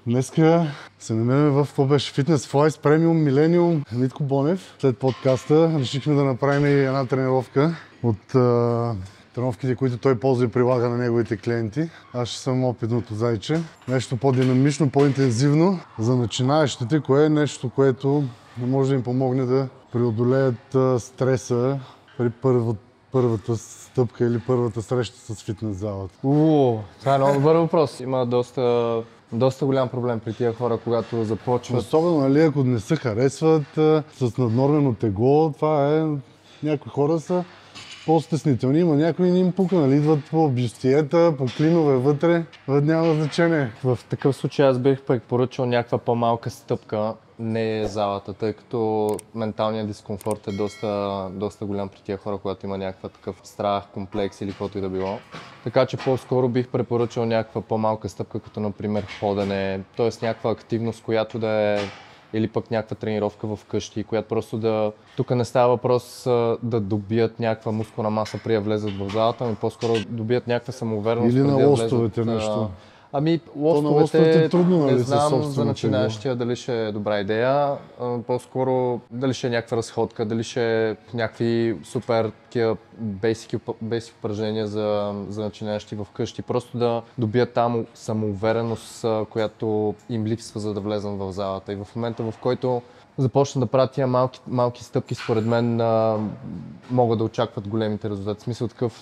Днеска се намираме в какво беше Fitness Flies Premium Millennium Митко Бонев. След подкаста решихме да направим и една тренировка от тренировките, които той ползва и прилага на неговите клиенти. Аз ще съм опитното зайче. Нещо по-динамично, по-интензивно за начинаещите, кое е нещо, което може да им помогне да преодолеят стреса при първата стъпка или първата среща с фитнес залата. Това е много добър въпрос. Има доста голям проблем при тия хора, когато започват. Особено, нали, ако не се харесват с наднормено тегло, това е... Някои хора са по-стеснителни, има някои не им пука, нали, идват по бюстиета, по клинове вътре, няма значение. В такъв случай аз бих препоръчал някаква по-малка стъпка, не залата, тъй като менталният дискомфорт е доста голям при тия хора, когато има някаква такъв страх, комплекс или каквото и да било. Така че по-скоро бих препоръчал някаква по-малка стъпка, като например ходене, т.е. някаква активност, която да е или пък някаква тренировка в къщи, която просто да... Тук не става въпрос да добият някаква мускулна маса при да влезат в залата, ами по-скоро добият някаква самоувереност. Или на лостовете нещо. Ами лостовете е трудно, нали, не знам за начинаещия дали ще е добра идея, по-скоро дали ще е някаква разходка, дали ще е някакви супер такива basic упражнения за начинаещи в къщи. Просто да добият там самоувереност, която им липсва, за да влезнат в залата. И в момента, в който започна да правят тия малки стъпки, според мен могат да очакват големите резултати. В смисъл такъв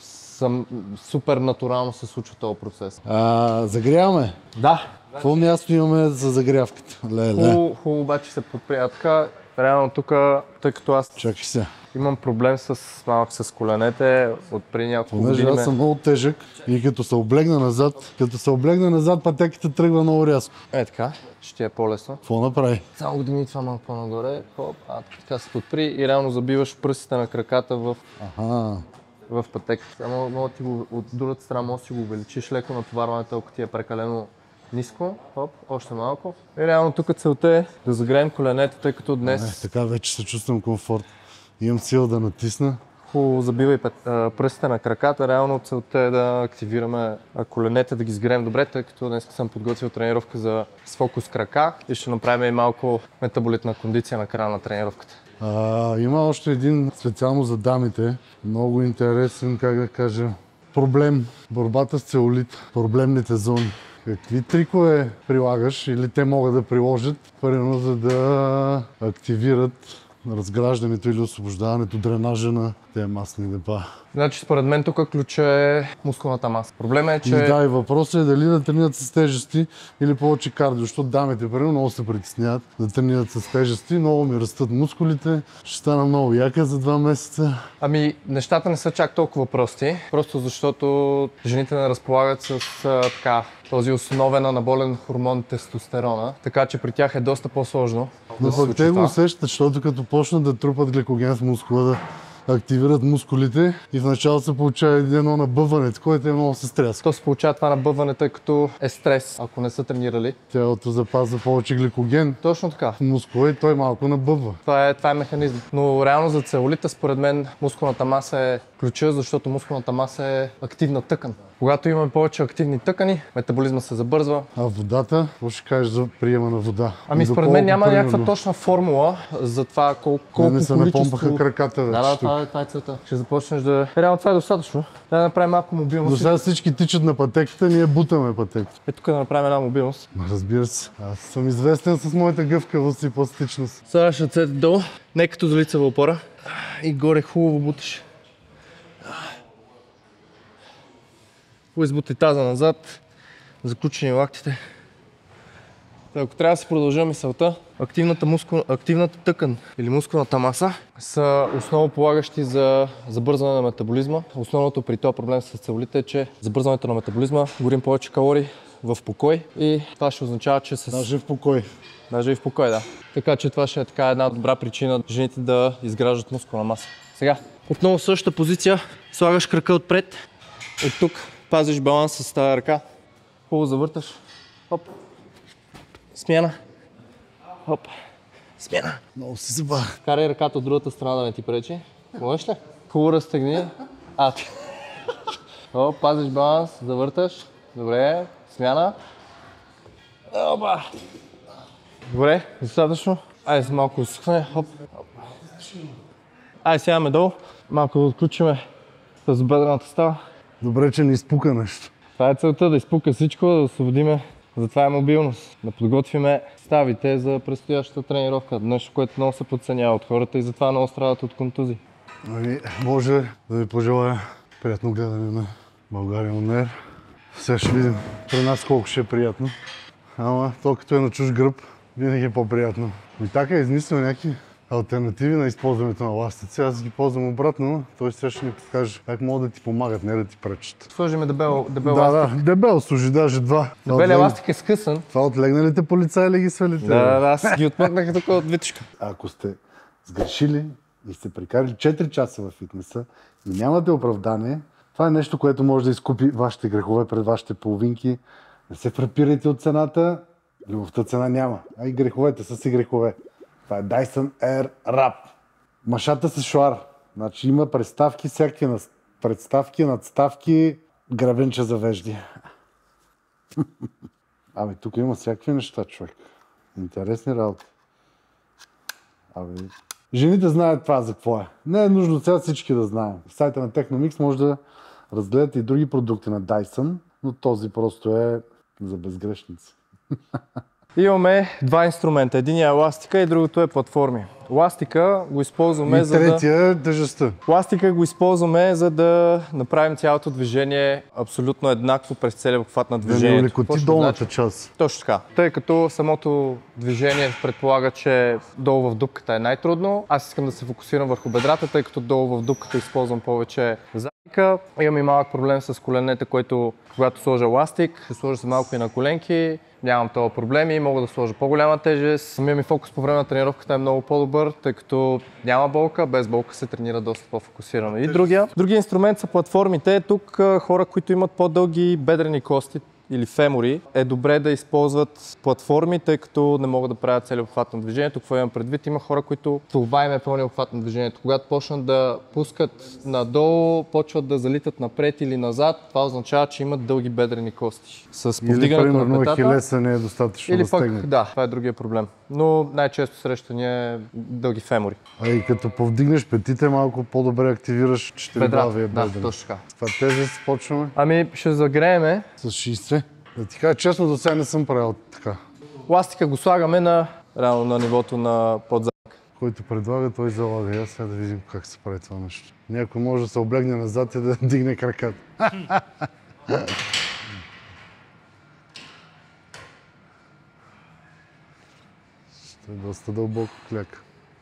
супер натурално се случва този процес. Загряваме? Да. Какво място имаме за загрявката? Хубаво обаче се подприя така. Реално тук, тъй като аз Чакай се. Имам проблем малък с коленете от преди няколко години. Аз съм много тежък и като се облегна назад, пътеката тръгва много рязко. Е така, ще е по-лесно. Какво направи? Само години това малко по-нагоре, така се подпри и реално забиваш пръстите на краката в пътеката. Само от другата страна може да си го увеличиш леко натоварването, ако ти е прекалено ниско, още малко. И реално тук целта е да загреем коленете, тъй като днес... Така вече се чувствам комфорт. Имам сила да натисна. Хубаво забивай пръстите на краката. Реално целта е да активираме коленете, да ги сгреем добре, тъй като днес съм подготвил тренировка с фокус крака и ще направим и малко метаболитна кондиция на края на тренировката. Има още един специално за дамите. Много интересен, как да кажа, проблем. Борбата с целулит, проблемните зони. Какви трикове прилагаш или те могат да приложат, примерно за да активират разграждането или освобождаването, дренажа на тези масни депа? Значи според мен тук ключа е мускулната маса. Проблемът е, че... Да, и въпросът е дали да тренират с тежести или повече кардио, защото дамите примерно много се притесняват да тренират с тежести, много ми растат мускулите, ще стана много яка за 2 месеца. Ами нещата не са чак толкова прости, просто защото жените не разполагат с този основен анаболен хормон тестостерона, така че при тях е доста по-сложно. Но пък те го усещат, защото като почнат да трупат гликоген в мускула, да активират мускулите и в началото се получава едно набъване, което много се стряска. То се получава това набъване, тъй като е стрес, ако не са тренирали. Тялото запазва повече гликоген. Точно така. В мускула и той малко набъбва. Това е механизъм. Но реално за целулита, според мен, мускулната маса е ключа, защото мускулната маса е активна тъкан. Когато имаме повече активни тъкани, метаболизма се забързва. А водата? Какво ще кажеш за приема на вода? Ами според мен няма някаква точна формула за това колко не се напомпаха краката вече. Да, това е целта. Ще започнеш да... Реално това е достатъчно. Да направим малко мобилност. До сега всички тичат на пътеката, ние бутаме пътеката. Тук да направим една мобилност. Разбира се. Аз съм известен с моята гъвкавост и пластичност. Слагаш ръцете долу, не като за лицева опора. И горе хубаво буташ. Избутай таза назад, заключени лактите. Ако трябва да си продължа мисълта, активната тъкан или мускулната маса са основополагащи за забързване на метаболизма. Основното при този проблем с целулите е, че забързването на метаболизма горим повече калории в покой и това ще означава, че Даже в покой. Даже и в покой, да. Така че това ще е една добра причина жените да изграждат мускулна маса. Сега, отново същата позиция, слагаш крака отпред, от тук пазиш баланс с тази ръка. Хубаво завърташ. Хоп. Смяна. Хоп. Смяна. Много се забавя. Карай ръката от другата страна да не ти пречи. Можеш ли? Хубаво разтегни. Хоп, пазиш баланс, завърташ. Добре. Смяна. Опа! Добре, достатъчно. Айде за малко изсъхне. Хоп. Айде сега долу. Малко да отключиме с бедрената става. Добре, че не изпука нещо. Това е целта, да изпука всичко, да освободиме. Затова е мобилност. Да подготвиме ставите за предстоящата тренировка. Нещо, което много се подценява от хората и затова много страдат от контузии. Може да ви пожелая приятно гледане на България On Air. Сега ще видим при нас колко ще е приятно. Ама то като е на чуж гръб, винаги е по-приятно. И така е измислил някакви алтернативи на използването на ластици. Аз ги ползвам обратно, но той сега ще ни подскаже как могат да ти помагат, не да ти пречат. Сложиме дебел Да, дебел служи, даже два. Дебелия ластик е скъсан. Това от легналите полицаи ли ги свалите? Да, аз ги отмъкнах тук от витушка. Ако сте сгрешили и сте прекарали 4 часа във фитнеса и нямате оправдание, това е нещо, което може да изкупи вашите грехове пред вашите половинки. Не се фрапирайте от цената, любовта цена няма. А и греховете са си грехове. Това е Dyson Airwrap. Машата с шуар. Значи има представки, всякакви представки, надставки, грабенча за вежди. Абе, тук има всякакви неща, човек. Интересни работи. Абе, жените знаят това за какво е. Не е нужно сега всички да знаем. В сайта на Technomix може да разгледате и други продукти на Dyson, но този просто е за безгрешници. Имаме два инструмента. Единият е ластика и другото е платформи. Ластика го използваме И третия е тежестта. Ластика го използваме, за да направим цялото движение абсолютно еднакво през целия обхват на движението. Да не улекоти долната част. Точно така. Тъй като самото движение предполага, че долу в дупката е най-трудно. Аз искам да се фокусирам върху бедрата, тъй като долу в дупката използвам повече задника. Имам и малък проблем с коленете, който когато сложа ластик, ще сложа се малко и на коленки. Нямам това проблеми, мога да сложа по-голяма тежест. Самият ми фокус по време на тренировката е много по-добър, тъй като няма болка, без болка се тренира доста по-фокусирано. И другия инструмент са платформите. Тук хора, които имат по-дълги бедрени кости или фемори, е добре да използват платформи, тъй като не могат да правят цели обхват на движението. Какво имам предвид? Има хора, които това им е пълния обхват на движението. Когато почнат да пускат надолу, почват да залитат напред или назад, това означава, че имат дълги бедрени кости. С повдигането на петата, Ахилеса не е достатъчно или да пък, стегне. да, това е другия проблем. Но най-често срещания е дълги фемори. А и като повдигнеш петите, малко по-добре активираш четирибавия Да, бедрен. точно така. С това тежест почваме Ами ще загрееме. с 60. Да ти кажа честно, до сега не съм правил така. Ластика го слагаме реално на нивото на подзад. Който предлага, той залага. Аз сега да видим как се прави това нещо. Някой може да се облегне назад и да дигне краката. Ще е доста дълбоко кляка.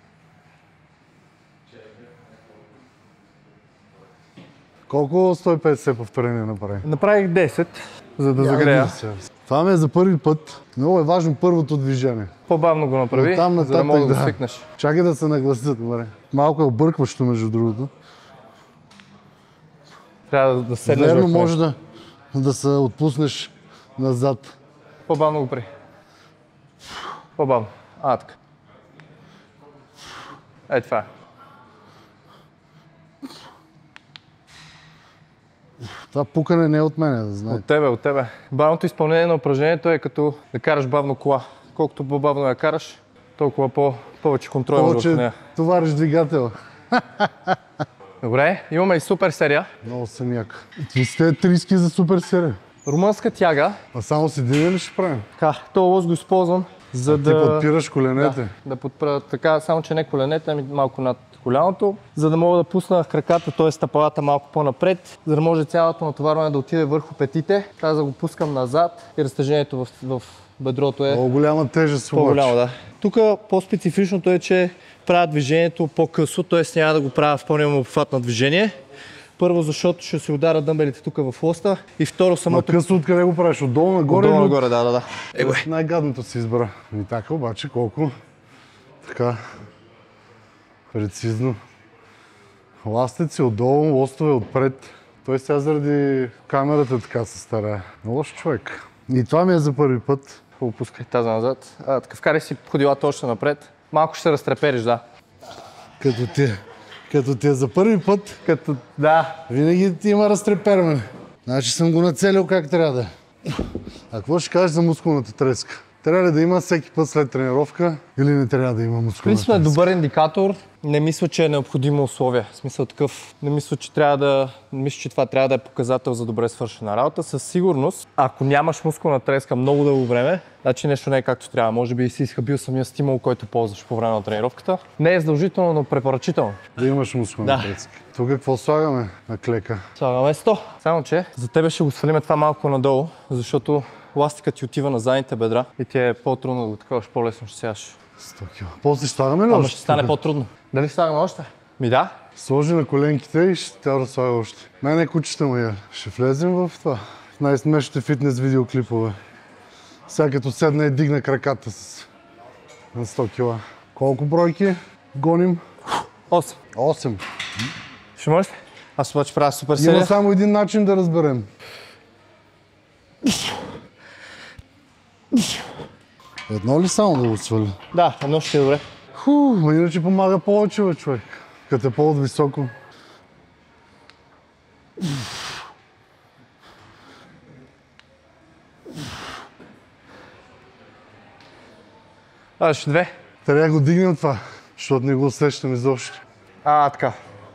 Колко 150 повторения направи? Направих 10, за да загрея. Това ми е за първи път. Много е важно първото движение. По-бавно го направи, Оттам за да мога да го нататък, свикнеш. Чакай да се наглася, добре. Малко е объркващо, между другото. Трябва да седнеш Верно, върху него. може да се отпуснеш назад. По-бавно го прави. По-бавно. Така. Това е. Това пукане не е от мене, да знаете. От тебе. Бавното изпълнение на упражнението е като да караш бавно кола. Колкото по-бавно я караш, толкова повече контрол имаш върху нея. Повече товариш двигател. Добре, имаме и супер серия. Много съм як. Това сте 30 за супер серия. Румънска тяга. А само с един ли ще правим? Така, този лоз го използвам, за Ти да... подпираш коленете. Да подпра така, само че не коленете, ами малко над коляното, за да мога да пусна краката, т.е. стъпалата малко по-напред, за да може цялото натоварване да отиде върху петите. Аз да го пускам назад и разтежението в бедрото е Много голяма тежест обаче. по-голямо. Да. Тук по-специфичното е, че правя движението по-късо, т.е. няма да го правя в пълния обхват на движение. Първо, защото ще се удара дъмбелите тук в лоста и второ самото... Късно откъде го правиш? Отдолу нагоре? Отдолу нагоре, да. Най-гадното си избра. И така обаче колко така прецизно. Ластици отдолу, лостове отпред. Той сега заради камерата така се старае. Лош човек. И това ми е за първи път. Пускай тази назад. Така вкарай си ходилата още напред. Малко ще се разтрепериш, да. Като ти е за първи път, Да. винаги ти има разтреперване. Значи съм го нацелил как трябва да е. А какво ще кажеш за мускулната треска? Трябва ли да има всеки път след тренировка или не трябва да има мускулна Принципно треска? е добър индикатор. Не мисля, че е необходимо условие. В смисъл такъв. Не мисля, че това трябва да е показател за добре свършена работа. Със сигурност, ако нямаш мускулна треска много дълго време, значи нещо не е както трябва. Може би си изхабил самия стимул, който ползваш по време на тренировката. Не е задължително, но препоръчително. Да имаш мускулна треска. Тук какво слагаме на клека? Слагаме 100. Само че за тебе ще го свалиме това малко надолу, защото ластикът ти отива на задните бедра и ти е по-трудно да го таковаш, по-лесно ще сядаш. 100 кг. После ще слагаме ли Ама още? ще стане по-трудно. Дали слагаме още? Ми да. Сложи на коленките и ще трябва да слага още. Мене кучета му я. Ще влезем в това. В най-смешните фитнес видеоклипове. Сега като седна и дигна краката на 100 кг. Колко бройки гоним? 8. 8. Ще можеш ли? Аз обаче правя супер серия. Има само един начин да разберем. Едно ли само да го сваля? Да, едно ще е добре. Ма иначе помага повече, бе, човек. Като е по-високо. Ще 2. Трябва да го дигнем това, защото не го усещам изобщо. Така.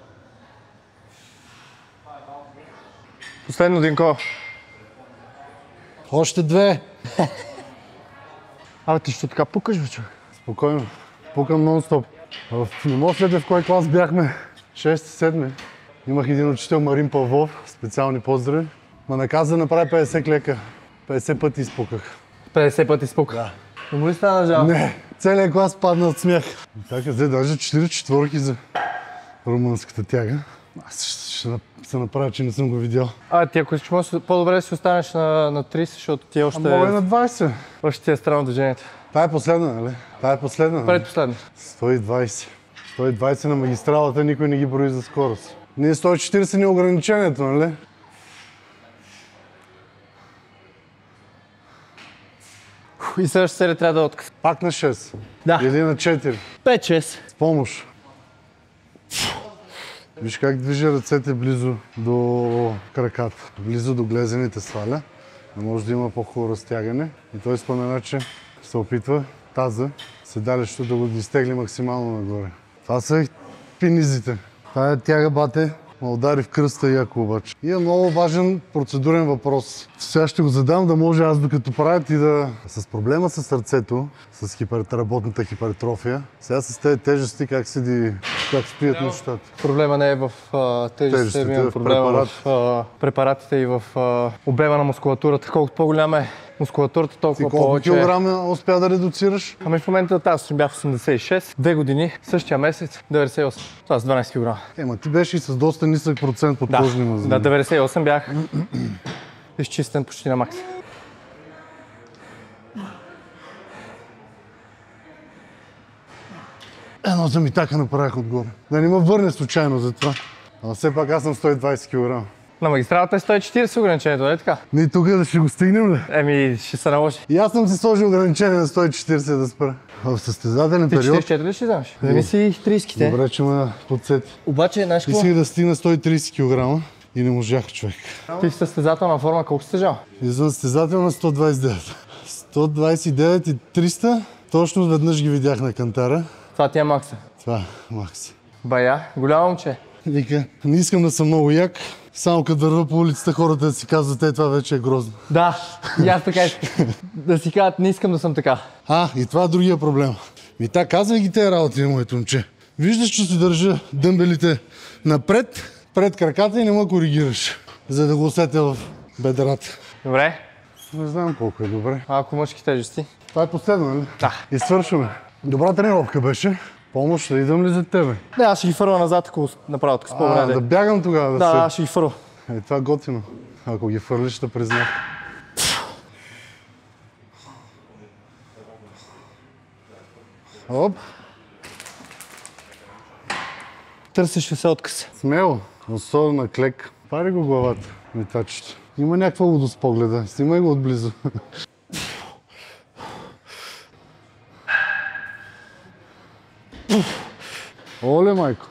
Последно, Динко. Още 2. Ти ще така пукаш, бе, човек. Спокойно. Пукам нон-стоп. Не мога след в кой клас бяхме. 6-7. Имах един учител Марин Павлов, специални поздрави. Ма наказа да направи 50 клека. 50 пъти изпуках. 50 пъти спука. Да. Не му ли стана жал? Не, целият клас падна от смях. Така взе даже 4 четворки за румънската тяга. Аз ще се направя, че не съм го видял. Ти ако искаш, може по-добре да си останеш на 30, защото ти още... Мога и на 20. Още ти е странно движението. Тая е последна, нали? Тая е последна. Предпоследна. 120. 120 на магистралата, никой не ги брои за скорост. Ние 140 ни е ограничението, нали? И следващата серия трябва да е отказ. Пак на 6. Да. Или на 4. 5-6. С помощ. Виж как движи ръцете близо до краката. Близо до глезените сваля. Не може да има по-хубаво разтягане. И той спомена, че се опитва таза, седалището да го изтегли максимално нагоре. Това са пинизите. Тая тяга, бате, ме удари в кръста яко обаче. И е много важен процедурен въпрос. Сега ще го задам, да може аз докато правя ти да... С проблема с сърцето, с работната хипертрофия, сега с тези тежести как стоят нещата. Проблема не е в тежестите, имам проблема в препаратите и в обема на мускулатурата. Колкото по-голяма е мускулатурата, толкова повече. Колко килограма успя да редуцираш? В момента аз съм бях 86, 2 години, същия месец 98. Това с 12 кг. Ти беше и с доста нисък процент подкожни мазнини. Да, 98 бях изчистен почти на макс. Едно замитака направих отгоре. Да не ме върне случайно за това. Но все пак аз съм 120 кг. На магистралата е 140 ограничението, не е така? Ние тук да ще го стигнем ли? Ще се наложи. И аз съм си сложил ограничение на 140 да спра. В състезателен период... Ти 44 ли ще вземеш? Вземи си 30-ките. Добре, че ме подсети. Обаче, знаеш какво? Исках да стигна 130 кг и не можах, човек. Ти в състезателна форма колко си тежал? Извън състезателна 129. 129 и 300, точно веднъж ги видях на кантара. Това ти е макса. Това е макс. Бая, голямо момче. Вика, не искам да съм много як, само като върва по улицата хората да си казват, това вече е грозно. Да, и аз така искам. Да си кажат, не искам да съм така. И това е другия проблем. Казвай ги тези работи, моето момче. Виждаш, че си държа дъмбелите напред, пред краката и не ме коригираш, за да го усетя в бедрата. Добре. Не знам колко е добре. Ако мъжки тежести. Това е последно, нали? Да. И свършваме. Добра тренировка беше. Помощ, да идвам ли за тебе? Да, аз ще ги фърва назад, ако направя отказ по-време. Да бягам тогава Да, аз ще ги фърва. Това е готино. Ако ги фърлиш, ще признах. Оп. Търсиш ли се отказ? Смело. Особено на клек. Пари го главата, метачето. Има някаква лудост погледа. Снимай го отблизо. Оле, майко.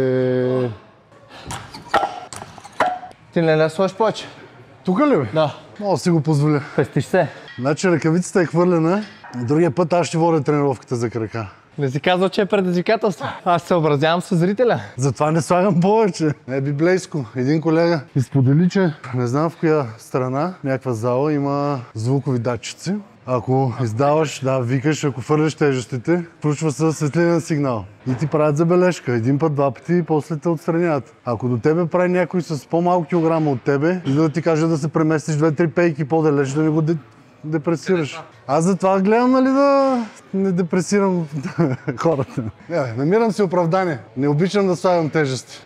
Ехе. Ти не сложиш повече? Тука ли бе? Да. Мога да си го позволя. Пестиш се. Значи ръкавицата е хвърлена, другия път аз ще водя тренировката за крака. Не си казва, че е предизвикателство. Аз се съобразявам с зрителя. Затова не слагам повече. Не библейско. Един колега изподели, че не знам в коя страна, някаква зала има звукови датчици. Ако издаваш, викаш, ако фърляш тежестите, включва се светлинен сигнал. И ти правят забележка. Един път, два пъти и после те отстраняват. Ако до тебе прави някой с по-малко килограма от тебе, и да ти каже да се преместиш 2-3 пейки по-далеч, да не го депресираш. Аз затова гледам, нали, да не депресирам хората. Намирам си оправдание. Не обичам да слагам тежести.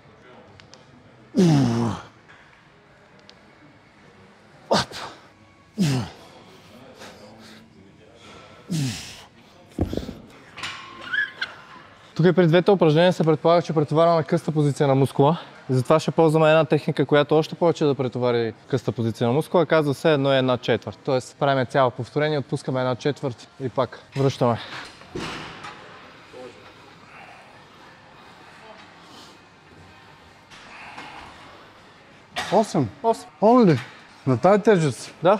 Тук и при двете упражнения се предполага, че претоварваме къста позиция на мускула. Затова ще ползваме една техника, която още повече да претовари къста позиция на мускула. Казва се 1/1/4. Тоест правим цяло повторение, отпускаме 1/4 и пак връщаме. Осем. 8. Онли. На тази тежест. Да.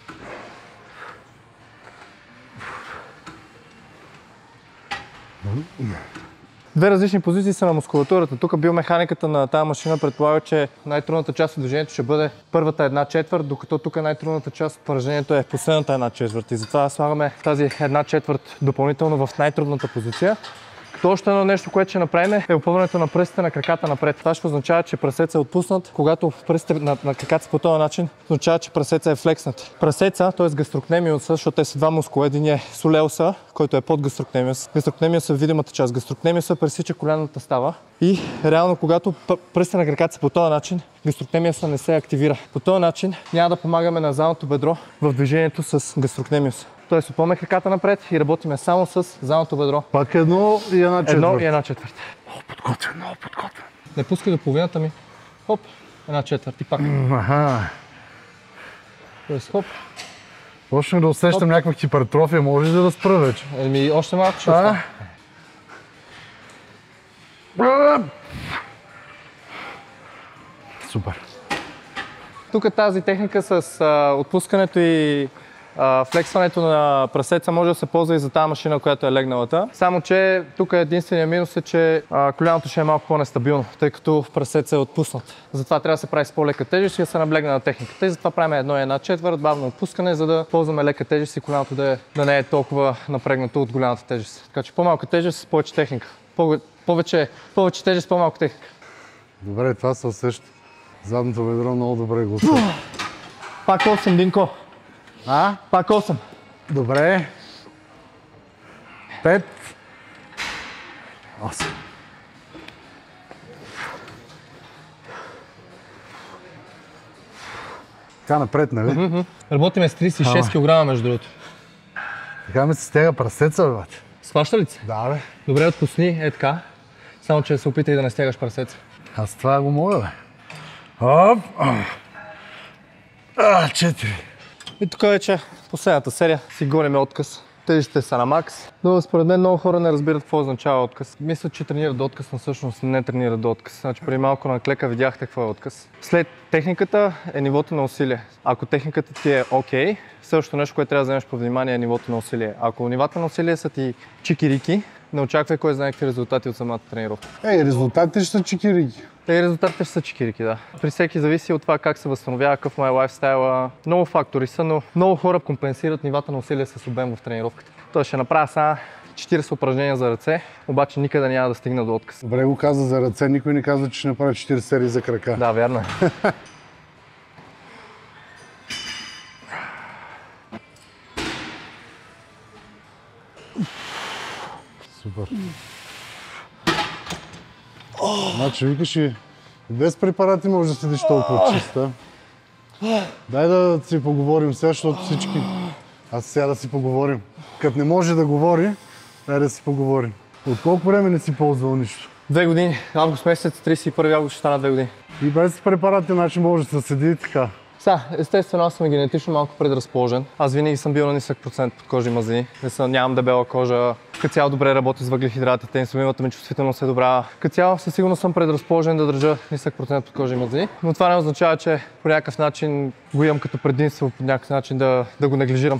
Две различни позиции са на мускулатурата. Тук биомеханиката на тази машина предполага, че най-трудната част от движението ще бъде първата 1/4, докато тук най-трудната част от упражнението е последната 1/4. И затова слагаме тази 1/4 допълнително в най-трудната позиция. Като още едно нещо, което ще направим е опъването на пръстите на краката напред. Това ще означава, че прасеца е отпуснат. Когато пръстите на краката са по този начин, означава, че прасеца е флекснат. Прасеца, т.е. гастрокнемиуса, защото те са два мускула. Един е солеуса, който е под гастрокнемиус. Гастрокнемиуса е видимата част. Гастрокнемиуса пресича коленната става и реално, когато пръстите на краката са по този начин, гастрокнемиуса не се активира. По този начин няма да помагаме на задното бедро в движението с гастрокнемиуса. Тоест, опъваме краката напред и работиме само с задното бедро. Пак 1/1/4. 1/1/4. Много подготвен, много подготвен. Не пускай до половината ми. Хоп, 1/4 и пак. Тоест, хоп. Почнем да усещам някаква хипертрофия, може ли да спра вече? Още малко ще остане. Супер. Тук тази техника с отпускането и флексването на прасеца може да се ползва и за тази машина, която е легналата. Само че тук единственият минус е, че коляното ще е малко по-нестабилно, тъй като прасеца е отпуснат. Затова трябва да се прави с по-лека тежест и да се наблегне на техниката. И затова правим 1/1/4 бавно отпускане, за да ползваме лека тежест и коляното да не е толкова напрегнато от голямата тежест. Така че по-малка тежест, повече техника. Повече тежест, по-малка техника. Добре, това се усеща. Задното бедро много добре го усеща. Пак 8, Динко. Пак 8. Добре. 5. 8. Така напред, нали? Работиме с 36 кг, между другото. Така ми се стяга прасеца, бе, бате. Сваща ли се? Да, бе. Добре, отпусни, е така. Само че се опитай да не стягаш прасеца. Аз това го мога, бе. Оп. 4. И тук вече последната серия си гониме отказ. Тежестите са на макс. Но според мен много хора не разбират какво означава отказ. Мислят, че тренират до отказ, но всъщност не тренират до отказ. Значи преди малко на клека видяхте какво е отказ. След техниката е нивото на усилие. Ако техниката ти е окей, следващото нещо, което трябва да вземеш под внимание е нивото на усилие. Ако нивата на усилие са ти чикирики, не очаквай кой знае какви резултати от самата тренировка. Резултатите ще са чикирики. Резултатите ще са чикирики, да. При всеки зависи от това как се възстановява, какъв му е лайфстайла. Много фактори са, но много хора компенсират нивата на усилие с обем в тренировката. Той ще направя сега 40 упражнения за ръце, обаче никъде няма да стигна до отказ. Добре го каза за ръце, никой не казва, че ще направи 40 серии за крака. Да, вярно е. Супер. Значи викаш и без препарати може да седиш толкова чиста. Дай да си поговорим сега, защото всички... Аз сега да си поговорим. Като не може да говори, дай да си поговорим. От колко време не си ползвал нищо? 2 години. Август месец, 31 август ще стана 2 години. И без препарати, значи може да се седи и така. Сега, естествено, аз съм генетично малко предразположен. Аз винаги съм бил на нисък процент подкожни мазнини. Нямам дебела кожа. Като цяло добре работя с въглехидратите, инсулиновата ми чувствителност е добра. Като цяло със сигурност съм предразположен да държа нисък процент подкожни мазнини. Но това не означава, че по някакъв начин го имам като предимство, по някакъв начин да го неглижирам.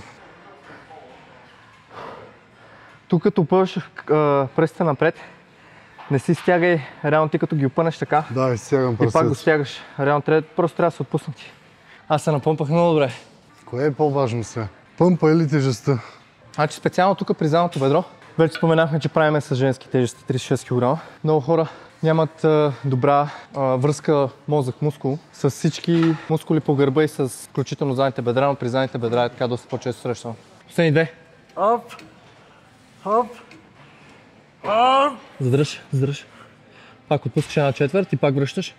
Тук като опъваш пръстите напред, не си стягай, реално ти като ги опънеш така. Да, стягам пръстите. И пак го стягаш. Реално просто трябва да се отпуснати. Аз се напъмпах много добре. Кое е по-важно сега? Пъмпа или тежестта? Значи специално тук при задното бедро, вече споменахме, че правиме с женски тежести 36 кг. Много хора нямат добра връзка мозък-мускул с всички мускули по гърба и с включително задните бедра, но при задните бедра е така доста по-често срещано. Последни две. Оп! Оп! Задръж. Пак отпускаш една четвърт и пак връщаш.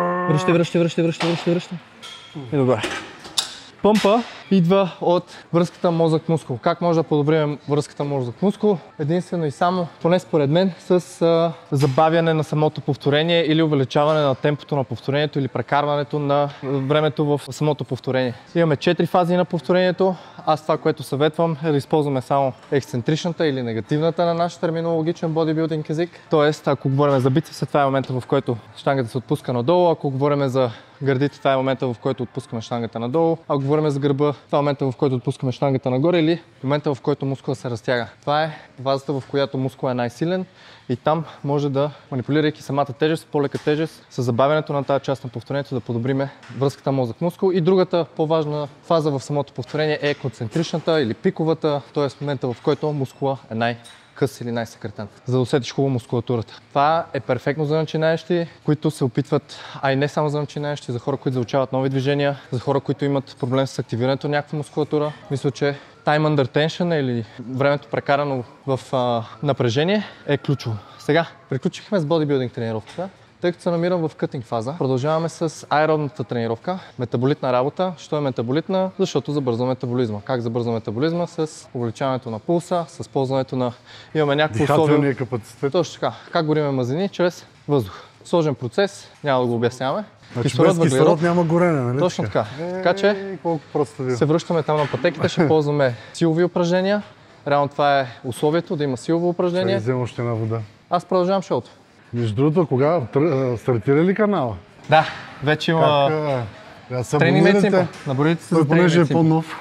Връщай. И добре. Пъмпа идва от връзката мозък-мускул. Как може да подобрим връзката мозък-мускул? Единствено и само, поне според мен, с забавяне на самото повторение или увеличаване на темпото на повторението или прекарването на времето в самото повторение. Имаме 4 фази на повторението. Аз това, което съветвам, е да използваме само ексцентричната или негативната на наш терминологичен бодибилдинг език. Тоест, ако говорим за бицепса, това е момента, в който щангата се отпуска надолу. Ако говорим за гърдите, това е момента, в който отпускаме щангата надолу. Ако говорим за гърба, това е момента, в който отпускаме щангата нагоре или момента, в който мускула се разтяга. Това е фазата, в която мускула е най-силен и там може да, манипулирайки самата тежест, по-лека тежест, с забавянето на тази част на повторението да подобриме връзката мозък-мускул. И другата по-важна фаза в самото повторение е концентричната или пиковата, т.е. момента, в който мускула е най-къс или най-съкратен, за да усетиш хубаво мускулатурата. Това е перфектно за начинаещи, които се опитват, а и не само за начинаещи, за хора, които заучават нови движения, за хора, които имат проблем с активирането на някаква мускулатура. Мисля, че time under tension или времето прекарано в напрежение е ключово. Сега, приключихме с бодибилдинг тренировката. Тъй като се намирам в кътинг фаза, продължаваме с аеробната тренировка, метаболитна работа. Що е метаболитна? Защото забързва метаболизма. Как забързва метаболизма? С увеличаването на пулса, с ползването на... Имаме някакво условие... Дихателния капацитет. Точно така. Как гориме мазнини? Чрез въздух. Сложен процес, няма да го обясняваме. Значи без кислород няма горене, нали? Точно така. Така че се връщаме там на пътеките, ще ползваме силови упражнения. Реално това е условието да има силово упражнение. Ще взема още една вода. Аз продължавам шоуто. Между другото, кога стартира ли канала? Да, вече има тренинг медицина. Наборите се за тренинг понеже е по-нов.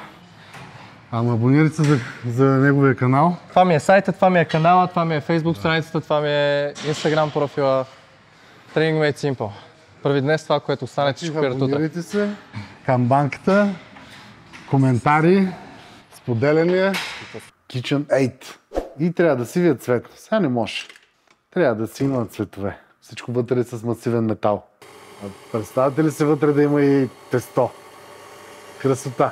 Ама абонирайте се за неговия канал. Това ми е сайта, това ми е канала, това ми е Facebook страницата, това ми е Instagram профила. Training Made Simple. Първи днес това, което останете, ще копирате тук. Абонирайте се, камбанката, коментари, споделяния. Kitchen 8. И трябва да си вият цветно. Сега не може. Трябва да си има цветове. Всичко вътре е с масивен метал. Представете ли се вътре да има и тесто? Красота.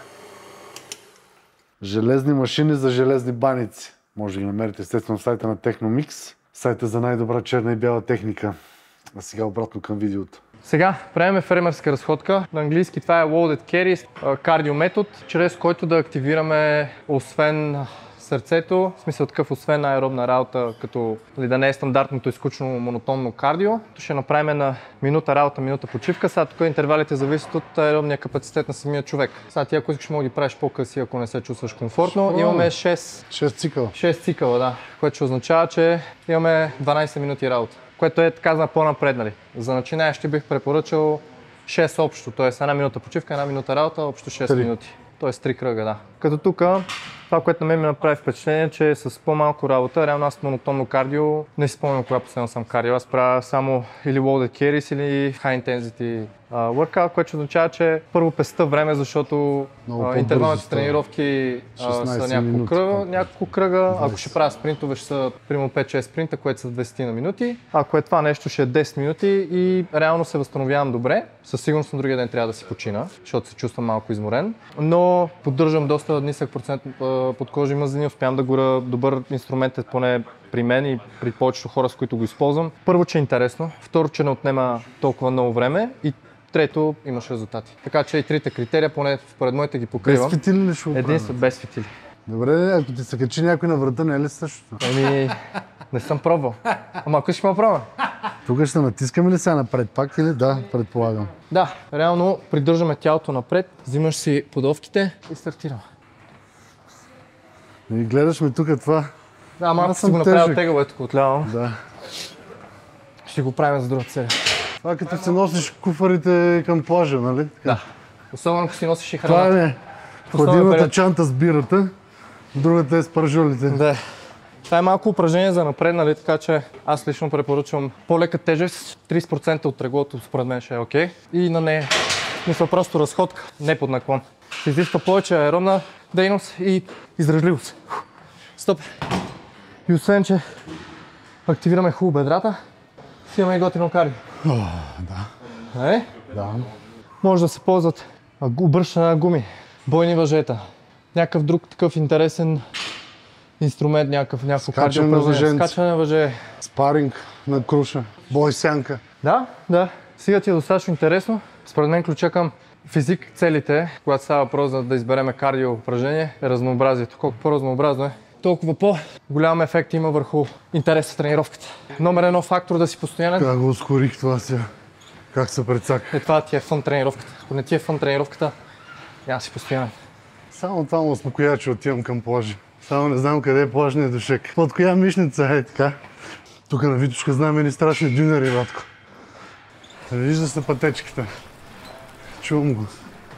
Железни машини за железни баници. Може да ги намерите естествено в сайта на Technomix. Сайта за най-добра черна и бяла техника. А сега обратно към видеото. Сега правим фермерска разходка. На английски това е Loaded Carries, кардио метод, чрез който да активираме освен сърцето, в смисъл такъв, освен аеробна работа, като да не е стандартното изкучно монотонно кардио. Ще направим на минута работа, минута почивка. Сега тук интервалите зависят от аеробния капацитет на самия човек. Сега ти, ако искаш, мога да ги правиш по-къси, ако не се чувстваш комфортно. Имаме 6 цикъла. 6 цикъла, да. Което ще означава, че имаме 12 минути работа. Което е казано по-напреднали. За начинаещи бих препоръчал 6 общо, т.е. една минута почивка, една минута работа, общо 6 минути. Т.е. 3 кръга, да. Като тук, това, което на мен ми направи впечатление, че с по-малко работа, реално аз монотонно кардио, не си спомням кога последно съм кардио, аз правя само или loaded carries или high intensity workout, което означава, че първо песта време, защото интервалните тренировки са няколко кръга. Ако ще правя спринтове, ще са примерно 5-6 спринта, което са 20 на минути. Ако е това нещо, ще е 10 минути и реално се възстановявам добре. Със сигурност на другия ден трябва да си почина, защото се чувствам малко изморен. Но поддържам доста нисък процент подкожни мазнини, успявам да горя добър инструмент, поне при мен и при повечето хора, с които го използвам. Първо, че е интересно, второ, че не отнема толкова много време и трето, имаш резултати. Така че и трите критерия, поне според моите ги покривам. Без фитили ли ще го единствено без фитили. Добре, ако ти се качи някой на врата, не е ли същото? Не съм пробвал. Ама ако ще ме пробвам. Тук ще натискаме ли сега напред пак или да, предполагам? Да, реално придържаме тялото напред, взимаш си подовките и стартираме. И гледаш ме тук това. Да, малко Аз си съм го направил тежък. тегаво тук отляво. Да. Ще го правим за другата серия. Това като си носиш куфарите към плажа, нали? Да. Особено ако си носиш и Това храната. е Основен едната период. чанта с бирата, другата е с пържолите. Да. Това е малко упражнение за напред, нали? Така че аз лично препоръчвам по-лека тежест, 30% от теглото според мен ще е окей. И на нея мисля просто разходка, не под наклон. Се изисква повече аеробна дейност и издръжливост. Стоп. И освен, че активираме хубаво бедрата, си имаме и готино кардио. Да. Да. Може да се ползват обръщане на гуми, бойни въжета, някакъв друг такъв интересен инструмент, някакво Скачане на въженце. скачане на въже. Спаринг на круша, бой сянка. Да. Сега ти е достатъчно интересно. Според мен ключа към физик целите, когато става въпрос да избереме кардио упражнение, е разнообразието. Колко по-разнообразно е, толкова по-голям ефект има върху интереса в тренировката. Номер едно фактор да си постоянен. Как го ускорих това сега? Как се прецака? Това ти е фън тренировката. Ако не ти е фън тренировката, няма си постоянен. Само това ме успокоява, че отивам към плажа. Само не знам къде е плажният душек. Под коя мишница е така? Тук на Витушка знаме ни страшни дюнери, Ватко. Вижда се пътечката. Чувам го.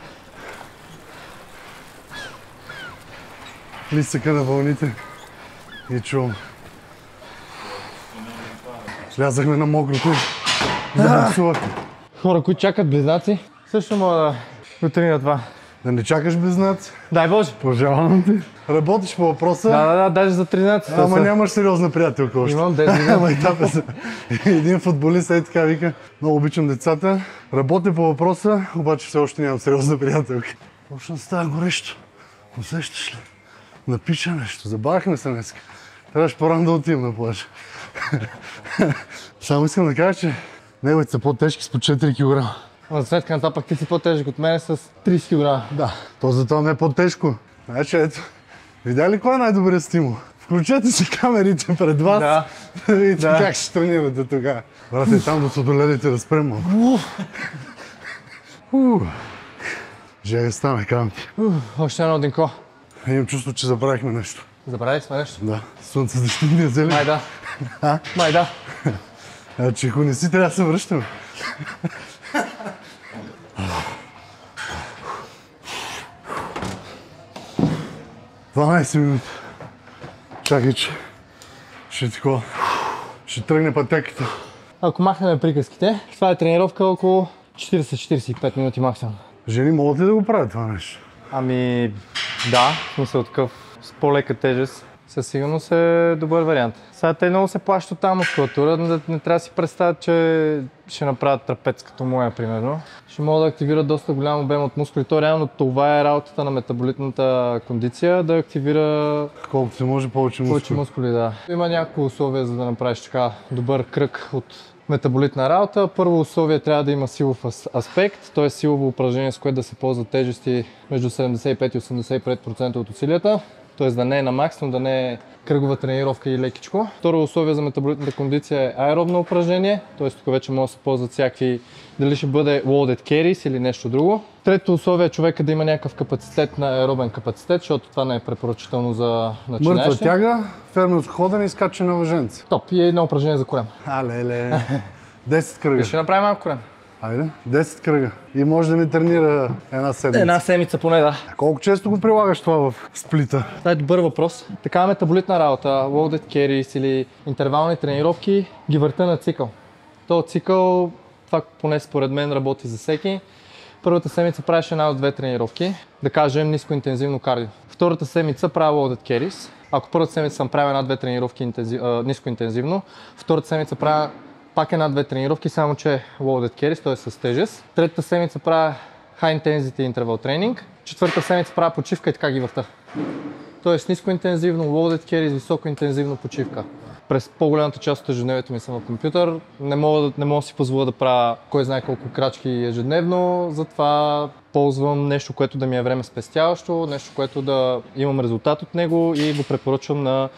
Лисъка на вълните и чувам. Слязахме на мокрото и забуксувахме. Хора, които чакат близнаци, също мога да го тренират това. Да не чакаш близнаци. Дай Боже! Пожелавам ти. Работиш по въпроса, Да, даже за тринаци. ама нямаш сериозна приятелка още. Имам 10 години. Ама и там един футболист е така вика, много обичам децата. Работя по въпроса, обаче все още нямам сериозна приятелка. Точно става горещо. Усещаш ли? Напиша нещо. Забавихме се днес. Трябваше по-рано да отидем на плажа. Само искам да кажа, че неговите са по-тежки с по 4 кг. За сметка на това пък ти си по-тежък от мен с 30 кг. Да, то затова ме е по-тежко. Значи ето, видя ли кой е най-добрият стимул? Включете си камерите пред вас, Да. да видите Да. как ще тренирате тогава. Брате, там да се одоледите да спрем малко. Жега стана, казвам ти. Още едно динко. Имам чувство, че забравихме нещо. Забравили сме нещо? Да, слънцезащитния зелен. Май да. А? Май да. Значи, ако не си, трябва да се връщаме. 12 минути. Чакай, че ще такова. Ще тръгне пътеката. Ако махнем приказките, това е тренировка около 40-45 минути максимум. Жени могат ли да го правят това нещо? Ами да, в смисъл такъв с по-лека тежест със сигурност е добър вариант. Сега те много се плащат от тази мускулатура, не трябва да си представят, че ще направят трапец като моя, примерно. Ще могат да активират доста голям обем от мускули. То реално това е работата на метаболитната кондиция, да активира Колкото се може повече повече мускули. мускули, да. Има няколко условия, за да направиш така добър кръг от метаболитна работа. Първо условие трябва да има силов аспект, т.е. силово упражнение, с което да се ползват тежести между 75 и 85% от усилията. Т.е. да не е на максимум, да не е кръгова тренировка и лекичко. Второ условие за метаболитната кондиция е аеробно упражнение, т.е. тук вече може да се ползват всякакви, дали ще бъде loaded carries или нещо друго. Трето условие е човека да има някакъв капацитет на аеробен капацитет, защото това не е препоръчително за начинаещи. Мъртва тяга, фермерско ходене и скачане на въженце. Топ и едно упражнение за корем. Алеле. 10 кръга. Ще направим малко корем. Айде, 10 кръга. И може да ни тренира една седмица. Една седмица поне, да. Колко често го прилагаш това в сплита? Това е добър въпрос. Такава метаболитна работа, loaded carries или интервални тренировки ги върта на цикъл. То цикъл, това поне според мен работи за всеки. Първата седмица правиш една от две тренировки, да кажем нискоинтензивно кардио. Втората седмица правя loaded carries. Ако първата седмица съм правил една-две тренировки нискоинтензивно, втората седмица правя пак една-две тренировки, само че loaded carries, т.е. с тежест. Третата седмица правя high intensity interval тренинг. Четвърта седмица правя почивка и така ги върта. Тоест нискоинтензивно, loaded carries, високоинтензивно почивка. През по-голямата част от ежедневието ми съм на компютър. Не мога да си позволя да правя кой знае колко крачки ежедневно, затова ползвам нещо, което да ми е време спестяващо, нещо, което да имам резултат от него и го препоръчвам на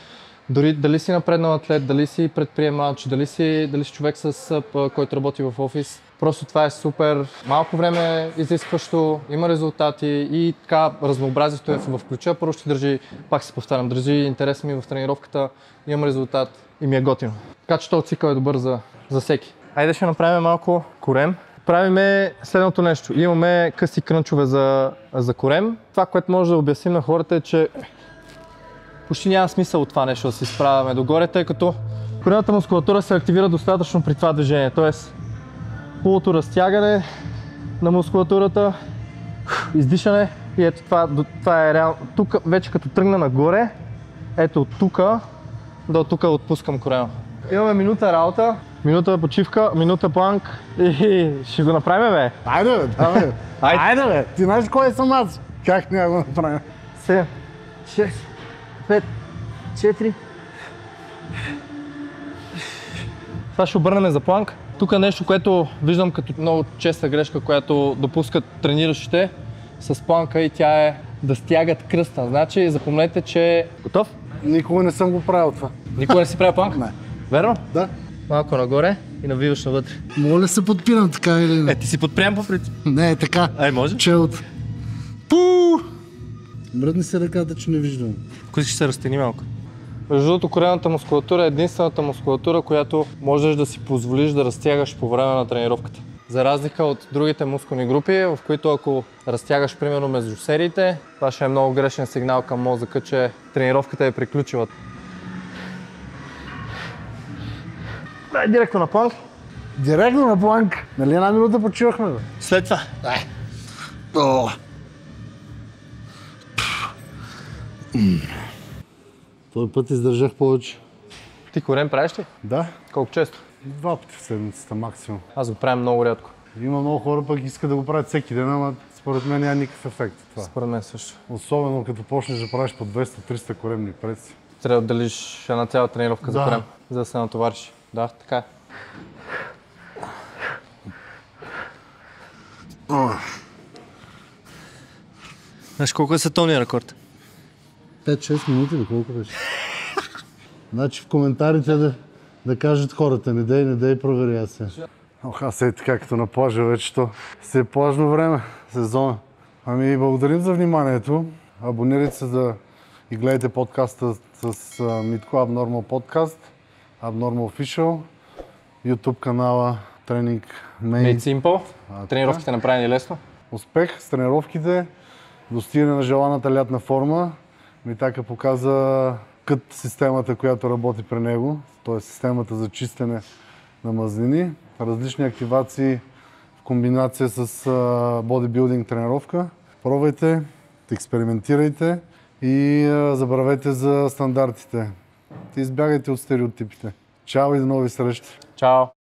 Дори дали си напреднал атлет, дали си предприемач, дали си човек, който работи в офис. Просто това е супер. Малко време изискващо, има резултати и така разнообразието е в ключа. Първо ще държи, пак се повтарям, държи интерес ми в тренировката, имам резултат и ми е готино. Така че този цикъл е добър за всеки. Айде ще направим малко корем. Правиме следното нещо. Имаме къси крънчове за корем. Това, което може да обясним на хората е, че почти няма смисъл от това нещо да се изправяме догоре, тъй като коремната мускулатура се активира достатъчно при това движение. Тоест, полото разтягане на мускулатурата, издишане и ето това е реално. Тук вече като тръгна нагоре, ето от тук до тук отпускам корема. Имаме минута работа, минута почивка, минута планк и ще го направим, бе. Айде, бе, да, бе. Айде, бе. Ти знаеш кой съм аз? Как няма го направим? 7, 6, 5, 4. Това ще обърнем за планк. Тук е нещо, което виждам като много честа грешка, която допускат трениращите с планка и тя е да стягат кръста. Значи запомнете, че... Готов? Никога не съм го правил това. Никога не си правил планк? Не. Верно? Да. Малко нагоре и навиваш навътре. Моля се подпирам така или не? Ти си подпрям по принцип. Не, така. Може? Челото. Пу! Мръдни се ръката, че не виждам. Кои ще се разтени малко? Между другото, коремната мускулатура е единствената мускулатура, която можеш да си позволиш да разтягаш по време на тренировката. За разлика от другите мускулни групи, в които ако разтягаш примерно между сериите, това ще е много грешен сигнал към мозъка, че тренировката е приключила. Дай директно на планк. Директно на планк? Нали една минута почивахме, бе? След това. Този път издържах повече. Ти корем правиш ли? Да. Колко често? 2 пъти в седмицата максимум. Аз го правя много рядко. Има много хора, пък искат да го правят всеки ден, ама според мен няма никакъв ефект това. Според мен също. Особено като почнеш да правиш по 200-300 коремни преси. Трябва да делиш една цяла тренировка за корем, за да се натовариш. Да, така е. Знаеш колко е световния рекорд? 5-6 минути или колко беше? Значи в коментарите да кажат хората, не дей, проверя се. Аз е така като на плажа вече, то се е плажно време, сезона. Ами благодарим за вниманието. Абонирайте се и гледайте подкаста с Митко Abnormal Podcast, Abnormal Official, YouTube канала Тренинг Made Simple. Тренировките направени лесно. Успех с тренировките, достигане на желаната лятна форма. Митака показа системата, която работи при него, т.е. системата за чистене на мазнини, различни активации в комбинация с бодибилдинг тренировка. Пробвайте, експериментирайте и забравете за стандартите. Избягайте от стереотипите. Чао и до нови срещи! Чао!